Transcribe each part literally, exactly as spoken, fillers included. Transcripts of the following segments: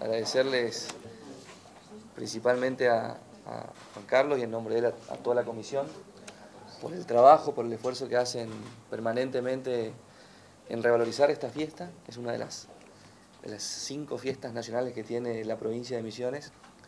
agradecerles principalmente a, a Juan Carlos y en nombre de él a, a toda la comisión por el trabajo, por el esfuerzo que hacen permanentemente en revalorizar esta fiesta. Es una de las, de las cinco fiestas nacionales que tiene la provincia de Misiones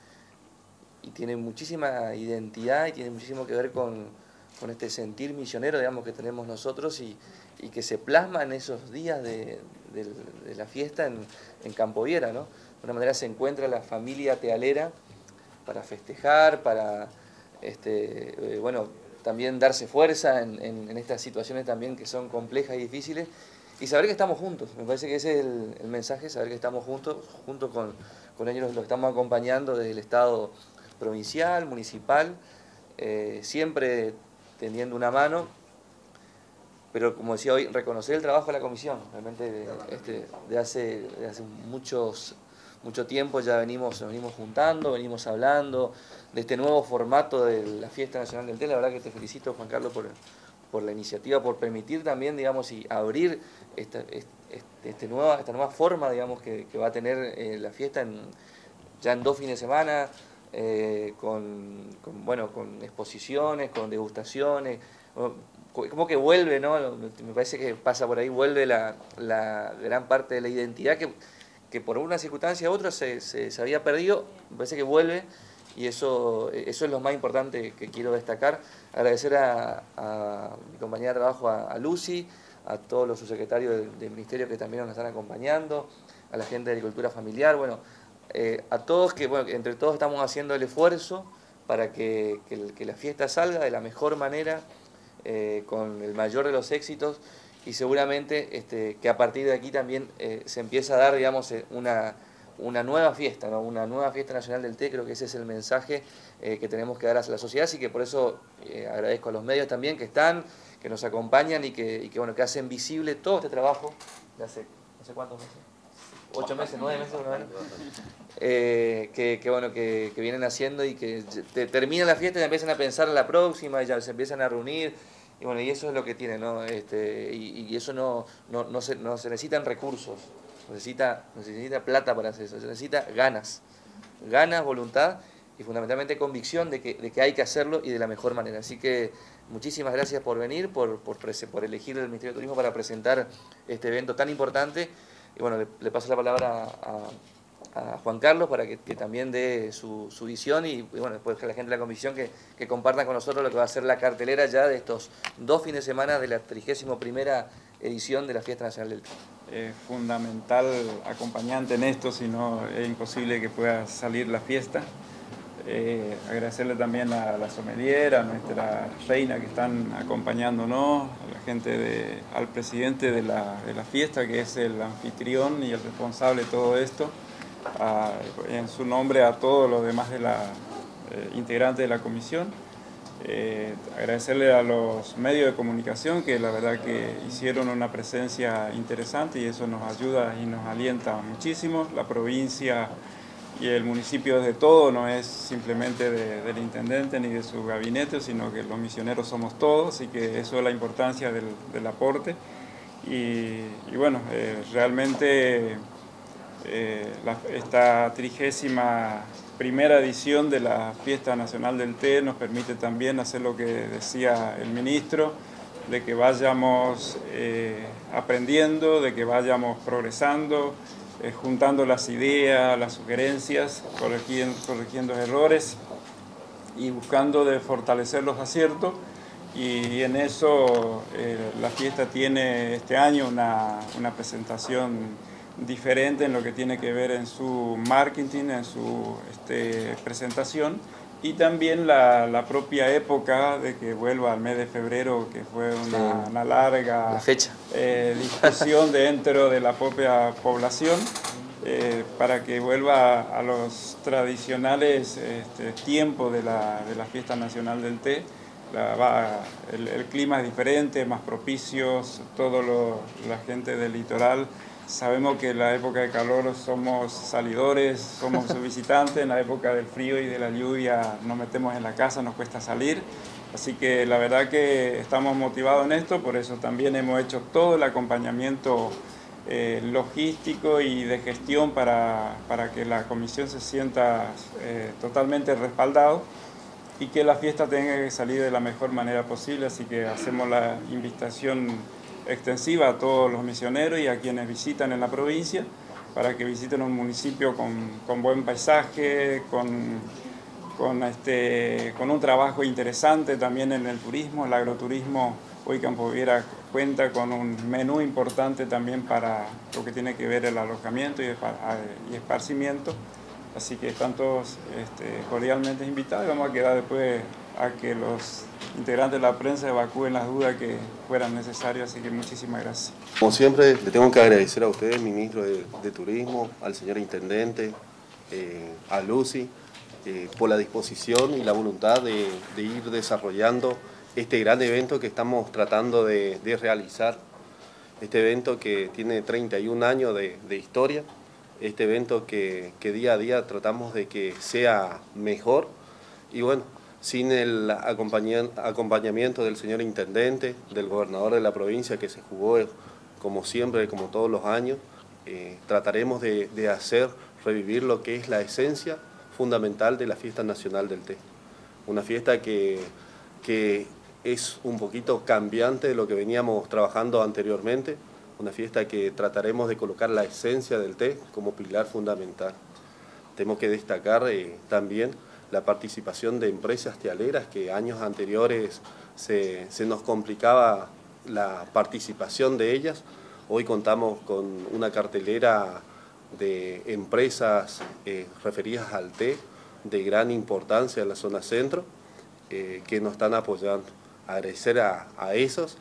y tiene muchísima identidad y tiene muchísimo que ver con, con este sentir misionero, digamos, que tenemos nosotros y, y que se plasma en esos días de, de, de la fiesta en, en Campo Viera, ¿no? De una manera se encuentra la familia tealera para festejar, para, este, eh, bueno, también darse fuerza en, en, en estas situaciones también que son complejas y difíciles, y saber que estamos juntos. Me parece que ese es el, el mensaje, saber que estamos juntos, junto con, con ellos los estamos acompañando desde el Estado provincial, municipal, eh, siempre tendiendo una mano, pero como decía hoy, reconocer el trabajo de la comisión. Realmente de, este, de hace, de hace muchos, mucho tiempo ya venimos, nos venimos juntando, venimos hablando de este nuevo formato de la Fiesta Nacional del Té. La verdad que te felicito, Juan Carlos, por, por la iniciativa, por permitir también, digamos, y abrir esta, este, este nueva, esta nueva forma, digamos, que, que va a tener eh, la fiesta en, ya en dos fines de semana, eh, con, con, bueno, con exposiciones, con degustaciones. Como que vuelve, ¿no? Me parece que pasa por ahí, vuelve la, la gran parte de la identidad que, que por una circunstancia u otra se, se, se había perdido. Me parece que vuelve y eso, eso es lo más importante que quiero destacar. Agradecer a, a mi compañera de trabajo, a, a Lucy, a todos los subsecretarios del, del Ministerio que también nos están acompañando, a la gente de Agricultura Familiar, bueno, eh, a todos que, bueno, entre todos estamos haciendo el esfuerzo para que, que, que la fiesta salga de la mejor manera, Eh, con el mayor de los éxitos, y seguramente este, que a partir de aquí también eh, se empieza a dar, digamos, una, una nueva fiesta, ¿no? Una nueva fiesta nacional del té. Creo que ese es el mensaje eh, que tenemos que dar hacia la sociedad, así que por eso eh, agradezco a los medios también que están, que nos acompañan y que, y que, bueno, que hacen visible todo este trabajo de hace, no sé cuántos meses, ocho meses, nueve meses, una vez, eh, que, que, bueno, que, que vienen haciendo y que te, terminan la fiesta y ya empiezan a pensar en la próxima y ya se empiezan a reunir. Y bueno, y eso es lo que tiene, ¿no? Este, y, y eso no, no, no, se, no se necesitan recursos, necesita, no se necesita plata para hacer eso, se necesita ganas, ganas, voluntad y fundamentalmente convicción de que, de que hay que hacerlo y de la mejor manera. Así que muchísimas gracias por venir, por, por, por elegir el Ministerio de Turismo para presentar este evento tan importante. Y bueno, le, le paso la palabra a, a Juan Carlos para que, que también dé su, su visión y, y bueno, después que la gente de la comisión que, que compartan con nosotros lo que va a ser la cartelera ya de estos dos fines de semana de la trigésima primera edición de la Fiesta Nacional del Té. Es fundamental acompañante en esto, si no es imposible que pueda salir la fiesta. Eh, agradecerle también a la sommelier, a nuestra reina que están acompañándonos, a la gente de, al presidente de la, de la fiesta, que es el anfitrión y el responsable de todo esto, a, en su nombre a todos los demás de la, eh, integrantes de la comisión. Eh, agradecerle a los medios de comunicación que la verdad que hicieron una presencia interesante y eso nos ayuda y nos alienta muchísimo. La provincia y el municipio es de todo, no es simplemente de, del intendente ni de su gabinete, sino que los misioneros somos todos, así que eso es la importancia del, del aporte. Y, y bueno, eh, realmente eh, la, esta trigésima primera edición de la Fiesta Nacional del Té nos permite también hacer lo que decía el ministro, de que vayamos eh, aprendiendo, de que vayamos progresando, Eh, juntando las ideas, las sugerencias, corrigiendo, corrigiendo errores y buscando de fortalecer los aciertos. Y en eso eh, la fiesta tiene este año una, una presentación diferente en lo que tiene que ver en su marketing, en su este, presentación, y también la, la propia época de que vuelva al mes de febrero, que fue una, sí, una larga la fecha. Eh, discusión dentro de la propia población, eh, para que vuelva a los tradicionales este, tiempos de la, de la Fiesta Nacional del Té. La, va, el, el clima es diferente, más propicio, todo lo, la gente del litoral. Sabemos que en la época de calor somos salidores, somos visitantes, en la época del frío y de la lluvia nos metemos en la casa, nos cuesta salir. Así que la verdad que estamos motivados en esto, por eso también hemos hecho todo el acompañamiento eh, logístico y de gestión para, para que la comisión se sienta eh, totalmente respaldado y que la fiesta tenga que salir de la mejor manera posible. Así que hacemos la invitación extensiva a todos los misioneros y a quienes visitan en la provincia para que visiten un municipio con, con buen paisaje, con, con, este, con un trabajo interesante también en el turismo. El agroturismo hoy Campo Viera cuenta con un menú importante también para lo que tiene que ver el alojamiento y esparcimiento. Así que están todos este, cordialmente invitados y vamos a quedar después a que los integrantes de la prensa evacúen las dudas que fueran necesarias, así que muchísimas gracias. Como siempre, le tengo que agradecer a ustedes, ministro de, de Turismo, al señor Intendente, eh, a Lucy, eh, por la disposición y la voluntad de, de ir desarrollando este gran evento que estamos tratando de, de realizar. Este evento que tiene treinta y un años de, de historia, este evento que, que día a día tratamos de que sea mejor y bueno, sin el acompañamiento del señor Intendente, del gobernador de la provincia que se jugó como siempre, como todos los años, eh, trataremos de, de hacer revivir lo que es la esencia fundamental de la Fiesta Nacional del Té. Una fiesta que, que es un poquito cambiante de lo que veníamos trabajando anteriormente, una fiesta que trataremos de colocar la esencia del té como pilar fundamental. Tenemos que destacar eh, también la participación de empresas tealeras que años anteriores se, se nos complicaba la participación de ellas. Hoy contamos con una cartelera de empresas eh, referidas al té de gran importancia en la zona centro eh, que nos están apoyando. Agradecer a, a esos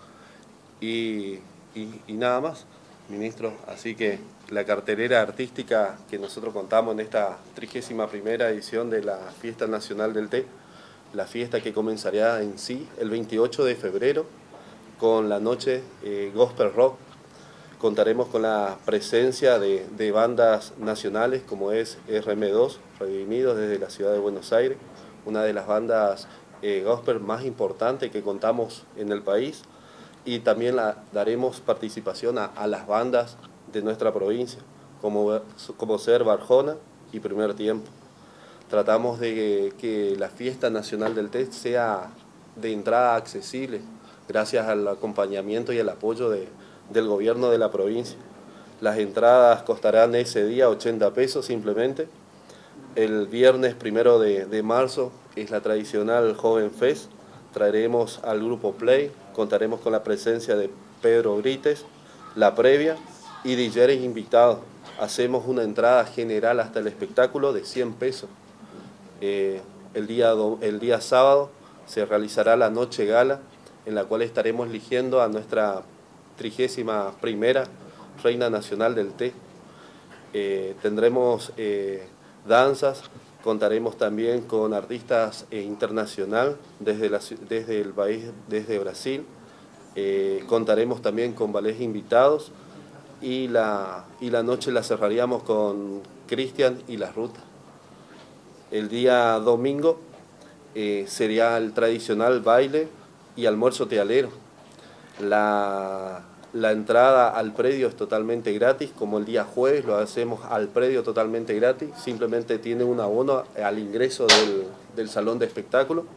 y Y, y nada más, ministro. Así que la cartelera artística que nosotros contamos en esta trigésima primera edición de la Fiesta Nacional del Té, la fiesta que comenzaría en sí el veintiocho de febrero con la noche eh, Gospel Rock. Contaremos con la presencia de, de bandas nacionales como es R M dos, Redimidos desde la ciudad de Buenos Aires, una de las bandas eh, gospel más importantes que contamos en el país. Y también la, daremos participación a, a las bandas de nuestra provincia, como, como ser Barjona y Primer Tiempo. Tratamos de que la Fiesta Nacional del Té sea de entrada accesible, gracias al acompañamiento y al apoyo de, del gobierno de la provincia. Las entradas costarán ese día ochenta pesos simplemente. El viernes primero de, de marzo es la tradicional Joven Fest. Traeremos al grupo Play, contaremos con la presencia de Pedro Brites, la previa y D Js invitados. Hacemos una entrada general hasta el espectáculo de cien pesos. Eh, el, día do, el día sábado se realizará la noche gala, en la cual estaremos eligiendo a nuestra trigésima primera Reina Nacional del Té. Eh, tendremos eh, danzas. Contaremos también con artistas eh, internacionales desde, la, desde el país, desde Brasil. Eh, contaremos también con ballets invitados y la, y la noche la cerraríamos con Cristian y las Rutas. El día domingo eh, sería el tradicional baile y almuerzo tealero. La, La entrada al predio es totalmente gratis, como el día jueves lo hacemos al predio totalmente gratis, simplemente tiene un abono al ingreso del, del salón de espectáculo.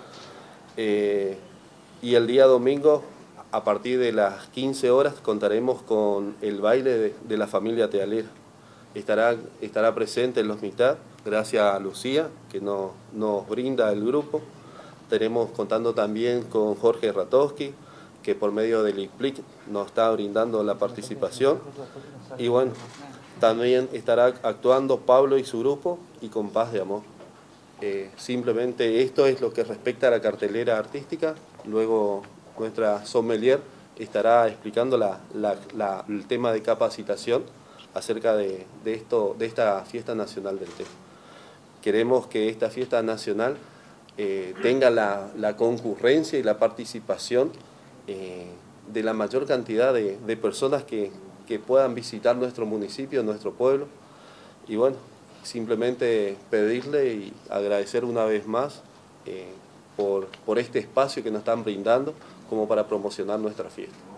Eh, y el día domingo, a partir de las quince horas, contaremos con el baile de, de la familia tealera. Estará, estará presente en los mitad, gracias a Lucía, que no, nos brinda el grupo. Estaremos contando también con Jorge Ratowski, que por medio del I P L I C nos está brindando la participación. Y bueno, también estará actuando Pablo y su grupo y Compás de Amor. Eh, simplemente esto es lo que respecta a la cartelera artística. Luego nuestra sommelier estará explicando la, la, la, el tema de capacitación acerca de, de, esto, de esta Fiesta Nacional del Té. Queremos que esta fiesta nacional eh, tenga la, la concurrencia y la participación Eh, de la mayor cantidad de, de personas que, que puedan visitar nuestro municipio, nuestro pueblo. Y bueno, simplemente pedirle y agradecer una vez más eh, por, por este espacio que nos están brindando como para promocionar nuestra fiesta.